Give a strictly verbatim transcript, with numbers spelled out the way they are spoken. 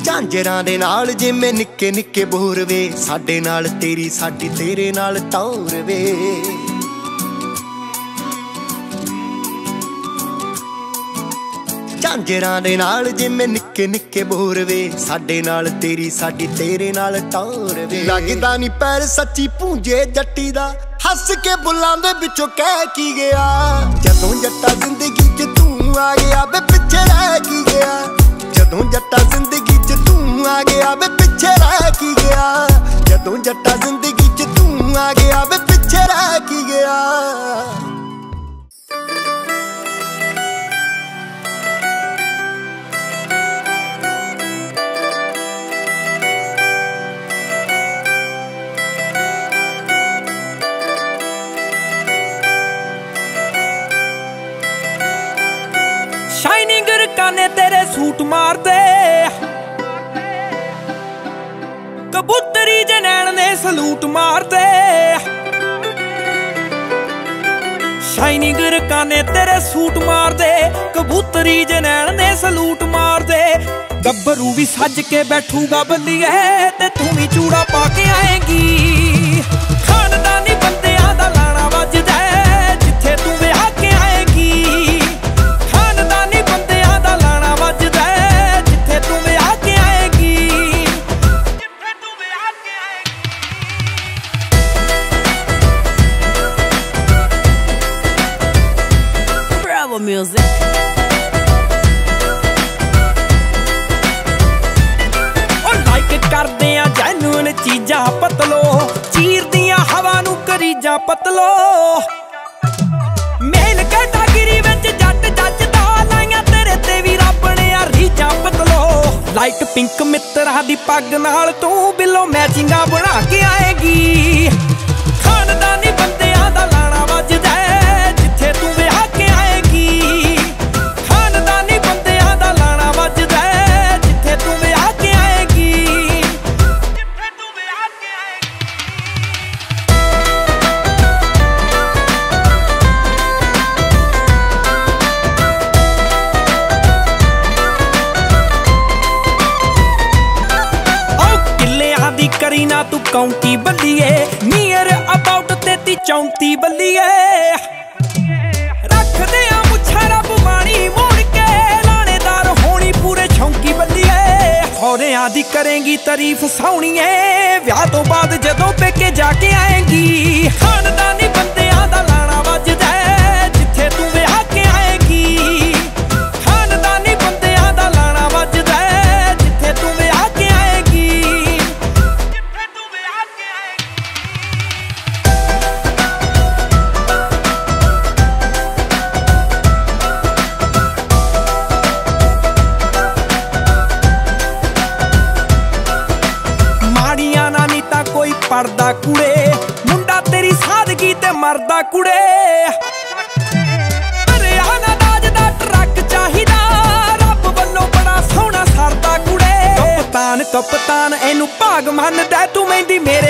झांजरां दे नाल जिवें निक्के निक्के बोर वे, साडे नाल तेरी साडी तेरे नाल टौर वे। झांजरां दे नाल जिवें निक्के निक्के बोर वे, साडे नाल तेरी साडी तेरे नाल टौर वे। लगदा नी पैर सच्ची पूंजे जट्टी दा, हस के बुलां दे विचों कह की गया। जदों जट्टा जिंदगी च तू आ गया वे पिछे रह की गया। जदों जट्टा जिंदगी च तू आ गया वे पिछे रह की गया। जदों जट्टा जिंदगी च तू आ गया वे पिछे रह की गया। शाइनिंग रकाने तेरे सूट मार दे, कबूतरी जनैन ने सलूट मार दे। शाइनिंग रकाने तेरे सूट मार दे, कबूतरी जनैन ने सलूट मार दे। गब्बरू भी सज के बैठूगा बल्लिए, ते तू भी चूड़ा पा के आएगी। खानदानी बंदियां दा लाना वजदा जिथे तू विआह के आएगी। Music. ओ लाइक करदे आ जैਨੂਨ चीजां पतलो, चीर दियां हवा नू करीजां पतलो। मेल कैटागिरी विच जट जचदा, लाइयां तेरे ते भी रब ने आ रीजां पतलो। लाइट पिंक मित्तरां दी पग नाल तू बिलो मैचिंगां बना के आएगी। खानदानी बंदियां दा लाना वजदा जिथे तू विआह के आएगी। खानदानी बंदियां दा लाना वजदा जिथे तू विआह के आएगी। जिथे तू विआह के आएगी। ओ किल्लियां दी करी ना तू काउंटी बल्लिए, नीयर अबाउट तेती चौंती बल्लिए। रखदे आ मुच्छां रब माणी मोड़ के, लाणेदार होनी पूरे छौंकी बल्लिए। होरियां दी करेंगी तारीफ सौहणीए, विआह तो बाद जदों पेके जाके आएगी। खानदानी बंदियां दा लाना वजदा जिथे तू विआह के आएगी। खानदानी बंदियां दा लाना वजदा जिथे तू विआह के आएगी। जिथे तू विआह के आएगी। माड़ियां ना नी तां कोई पड़दा कुड़े, मुंडा तेरी सादगी ते मरदा कुड़े। हरियाणा दाज दा ट्रक चाहिदा, रब वल्लों बड़ा सोहना सरदा कुड़े। कप्तान कप्तान एनू भाग मनदा, तू मेंदी मेरे